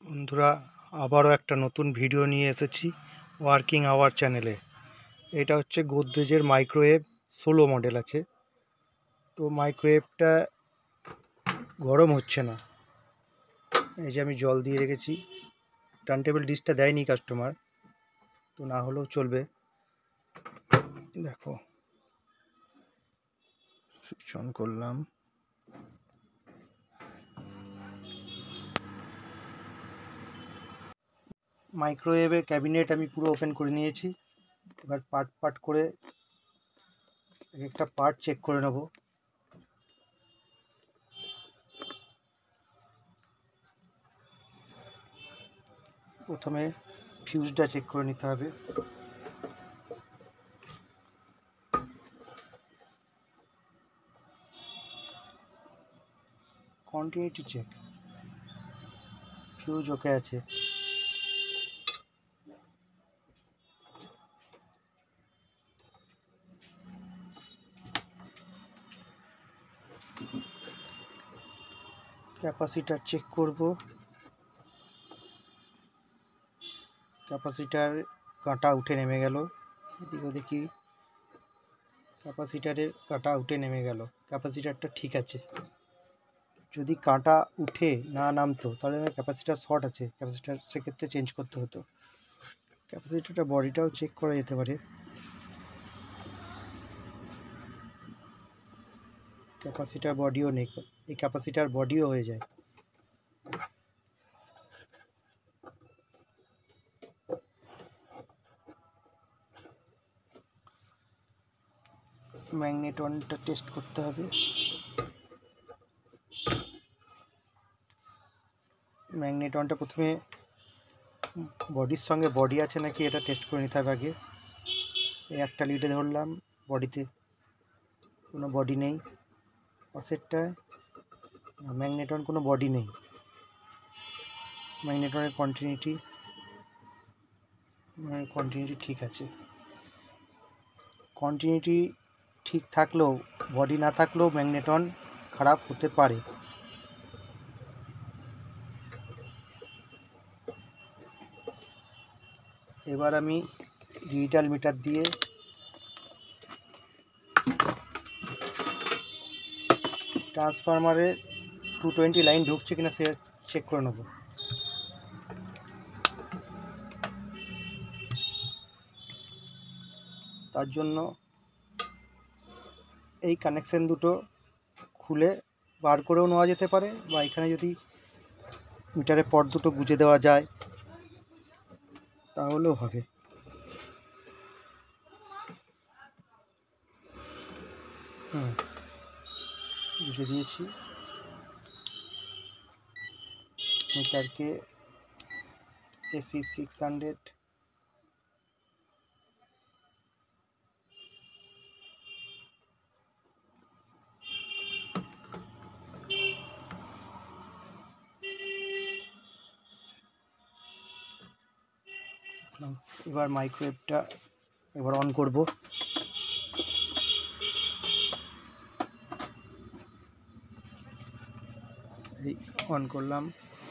বন্ধুরা, আবারও একটা নতুন ভিডিও নিয়ে এসেছি ওয়ার্কিং আওয়ার চ্যানেলে। এটা হচ্ছে গোদরেজের মাইক্রোওয়েভ 16 মডেল আছে। তো মাইক্রোওয়েভটা গরম হচ্ছে না। এই যে আমি জল দিয়ে রেখেছি। টার্নটেবিল ডিশটা দেয়নি কাস্টমার, তো না হলেও চলবে। দেখো, সুইচ অন করলাম। মাইক্রোওয়েভের ক্যাবিনেট আমি পুরো ওপেন করে নিয়েছি। এবার পার্ট পার্ট করে একটা পার্ট চেক করে নেব। প্রথমে ফিউজটা চেক করে নিতে হবে। কন্টিনিউটি চেক, ফিউজ ওকে আছে। ক্যাপাসিটার চেক করব। ক্যাপাসিটার কাঁটা উঠে নেমে গেল। এদিকে দেখি, ক্যাপাসিটারের কাঁটা উঠে নেমে গেল। ক্যাপাসিটারটা ঠিক আছে। যদি কাঁটা উঠে না নামতো তাহলে ক্যাপাসিটার শর্ট আছে, ক্যাপাসিটার সেক্ষেত্রে চেঞ্জ করতে হতো। ক্যাপাসিটারটা বডিটাও চেক করা যেতে পারে। ক্যাপাসিটার বডিও নেই, এই ক্যাপাসিটার বডিও হয়ে যায়। ম্যাগনেটনটা টেস্ট করতে হবে। ম্যাগনেটনটা প্রথমে বডির সঙ্গে বডি আছে নাকি এটা টেস্ট করে নিতে হবে আগে। এই একটা লিডে ধরলাম, বডিতে কোনো বডি নেই। পাশেরটায় ম্যাগনেটন, কোনো বডি নেই। ম্যাগনেটনের কন্টিনিউটি ঠিক আছে। কন্টিনিউটি ঠিক থাকলেও বডি না থাকলেও ম্যাগনেটন খারাপ হতে পারে। এবার আমি ডিজিটাল মিটার দিয়ে ট্রান্সফরমারে 220 লাইন ঢুকছে কিনা সে চেক করে নেব। তার জন্য এই কানেকশন দুটো খুলে বার করেও নেওয়া যেতে পারে, বা এখানে যদি মিটারের পট দুটো গুঁজে দেওয়া যায় তাহলেও হবে। গুঁজে দিয়েছি। মিটারকে এসি 600 এবার মাইক্রোওয়েভটা এবার অন করব। এই অন করলাম।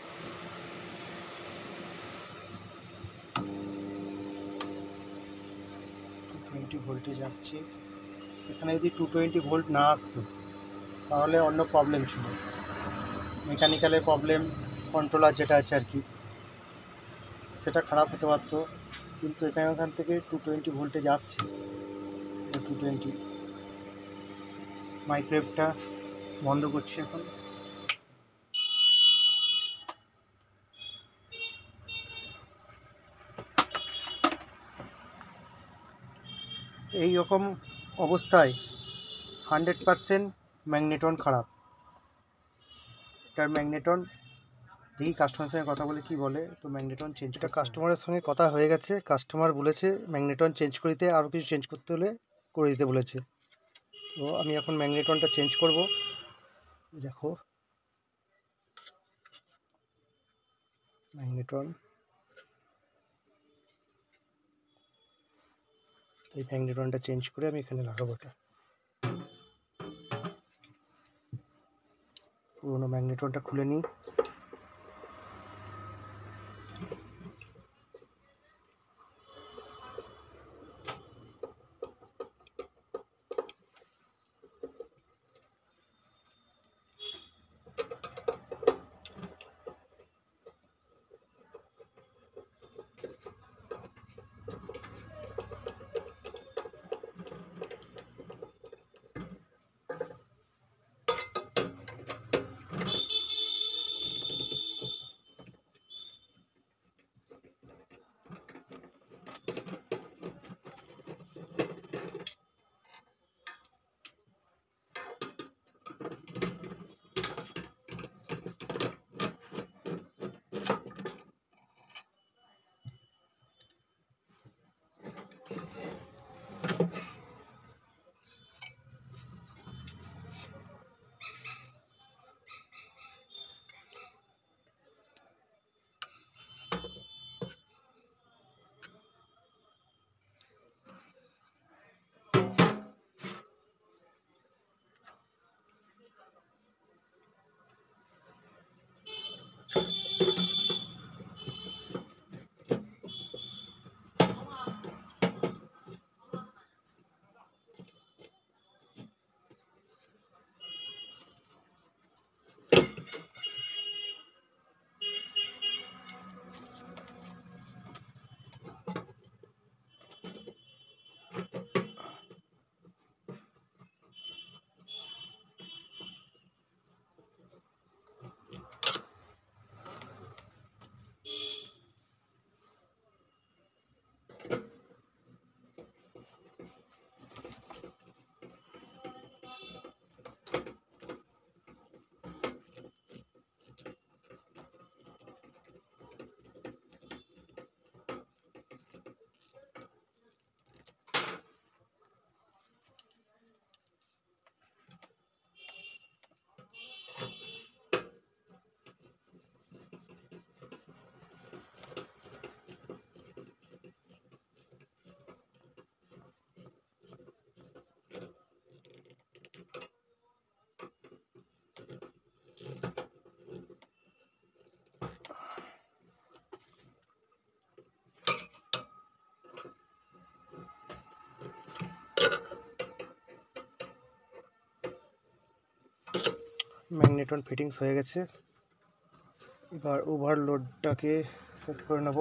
ভোল্টেজ আসছে। এখানে যদি 220 ভোল্ট না আসতো তাহলে অন্য প্রবলেম ছিল, মেকানিক্যালের প্রবলেম, কন্ট্রোলার যেটা আছে আর কি, সেটা খারাপ হতে পারতো। কিন্তু এখান থেকে 220 ভোল্টেজ আসছে। 220। মাইক্রোওয়েভটা বন্ধ করছি এখন। এই রকম অবস্থায় 100% ম্যাগনেটন খারাপ। এটার ম্যাগনেটন দেখি কাস্টমারের সঙ্গে কথা বলে কি বলে। তো ম্যাগনেটন চেঞ্জ, এটা কাস্টমারের সঙ্গে কথা হয়ে গেছে। কাস্টমার বলেছে ম্যাগনেটন চেঞ্জ করে দিতে, আরও কিছু চেঞ্জ করতে হলে করে দিতে বলেছে। তো আমি এখন ম্যাগনেটনটা চেঞ্জ করব। দেখো, ম্যাগনেটন, এই ম্যাগনেটনটা চেঞ্জ করে আমি এখানে লাগাবো। এটা পুরোনো ম্যাগনেটনটা খুলে নিই। ম্যাগনেটন ফিটিংস হয়ে গেছে। এবার ওভারলোডটাকে সেট করে নেব।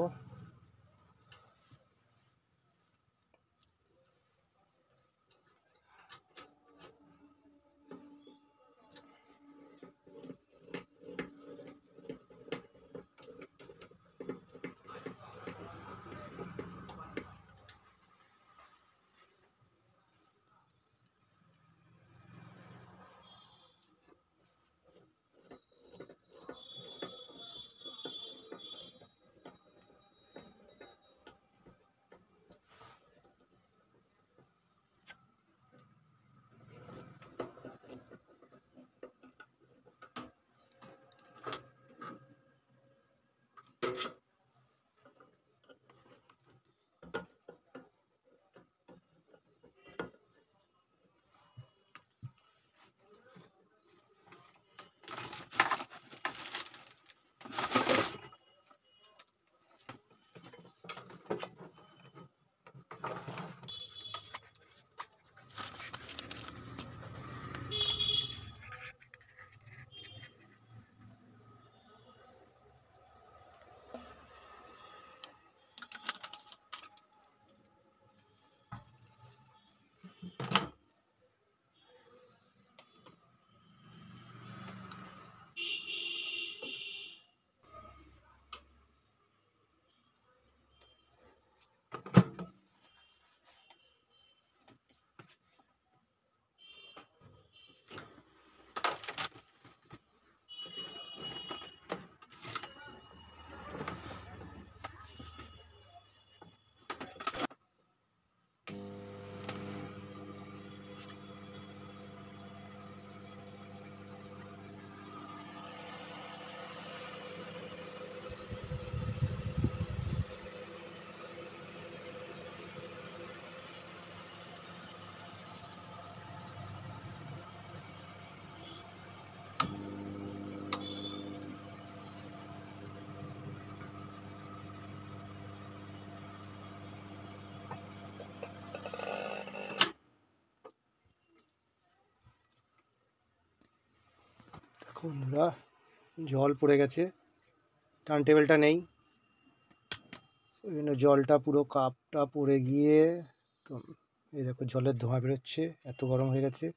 বন্ধুরা জল পড়ে গেছে, টার্ন টেবিলটা নেই, ওই জন্য জলটা পুরো কাপটা পড়ে গিয়ে তো এই দেখো জলের ধোঁয়া বেরোচ্ছে, এত গরম হয়ে গেছে।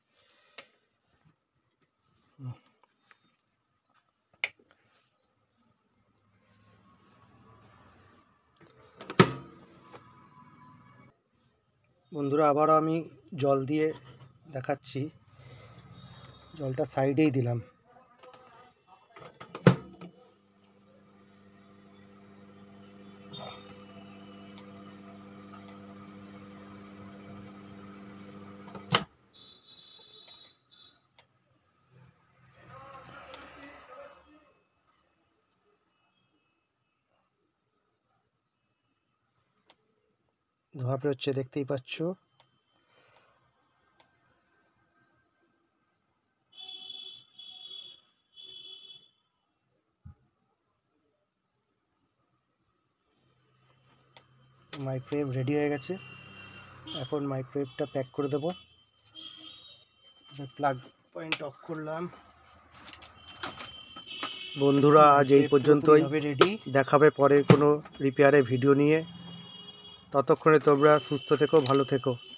বন্ধুরা আবারও আমি জল দিয়ে দেখাচ্ছি, জলটা সাইডেই দিলাম। ধোঁয়া বেরোচ্ছে, দেখতেই পাচ্ছ। মাইক্রোওয়েভ রেডি হয়ে গেছে, এখন মাইক্রোওয়েভটা প্যাক করে দেব। প্লাগ পয়েন্ট অফ করলাম। বন্ধুরা আজ এই পর্যন্তই, রেডি, দেখাবে পরের কোনো রিপেয়ারের ভিডিও নিয়ে। ততক্ষণে তোমরা সুস্থ থেকো, ভালো থেকো।